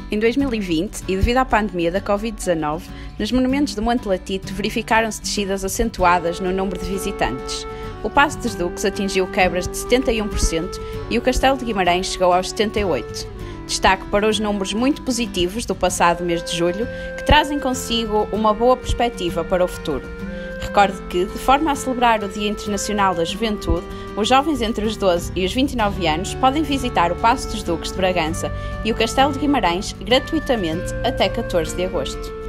Em 2020, e devido à pandemia da Covid-19, nos monumentos do Monte Latito verificaram-se descidas acentuadas no número de visitantes. O Paço dos Duques atingiu quebras de 71% e o Castelo de Guimarães chegou aos 78%. Destaque para os números muito positivos do passado mês de julho, que trazem consigo uma boa perspectiva para o futuro. Recordo que, de forma a celebrar o Dia Internacional da Juventude, os jovens entre os 12 e os 29 anos podem visitar o Paço dos Duques de Bragança e o Castelo de Guimarães gratuitamente até 14 de agosto.